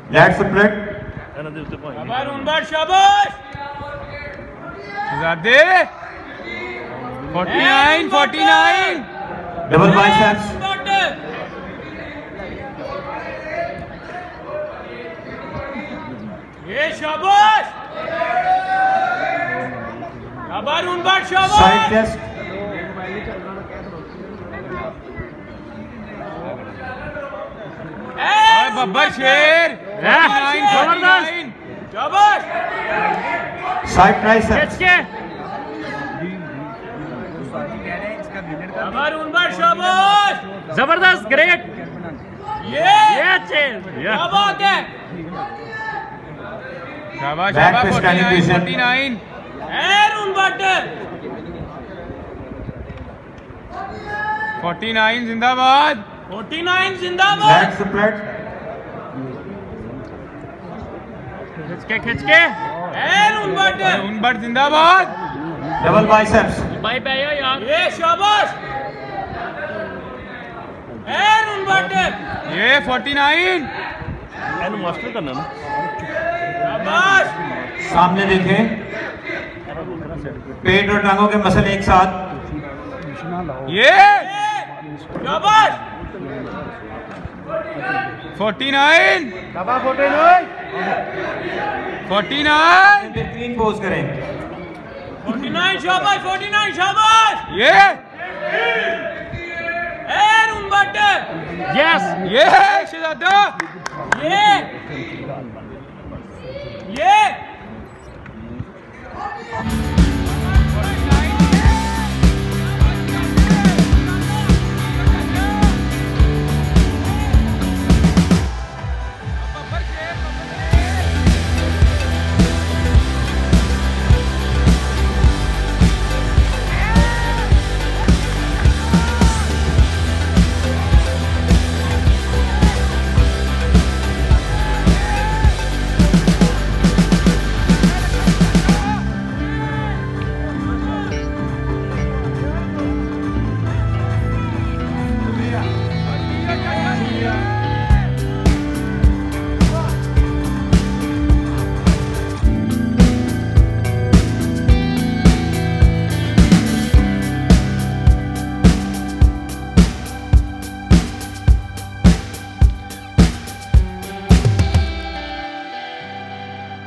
Let's split. शाबाश 49 Double biceps. ये शाबाश शाबाश Side chest. बब्बर शेर शाबाश Side triceps. शाबाश जबरदस्त ग्रेट ये अच्छे क्या बात है Back to standing position. 49 49 जिंदाबाद 49 जिंदाबाद Leg split. खिंच के उनबट जिंदाबाद Double biceps. भाई भैया यार ये शाबाश उनबट ये 49 मास्टर करना ना शाबाश सामने देखें, पेट और टांगों के मसल एक साथ। ये शाबाश 49 बेहतरीन पोज करें। 49 शाबाश ये उनबट यस ये शहजादा ये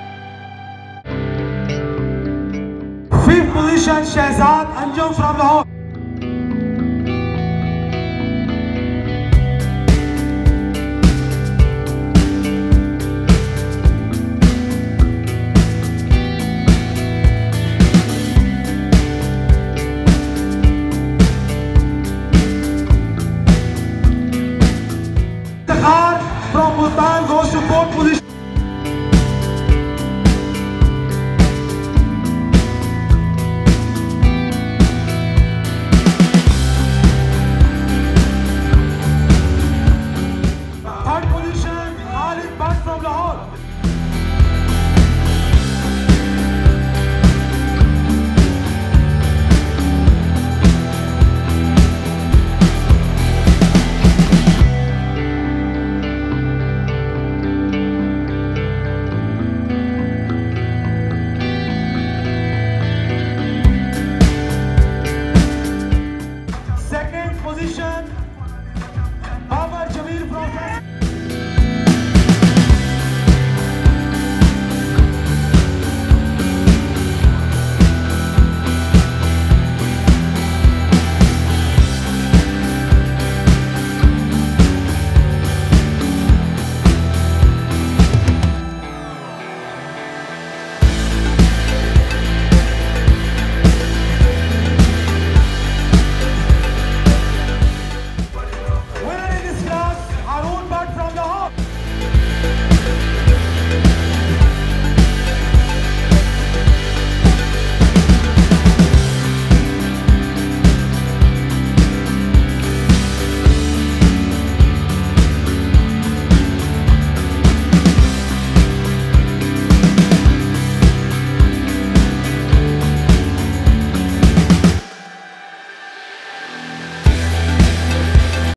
Fifth position, Shehzad Anjum from Lahore.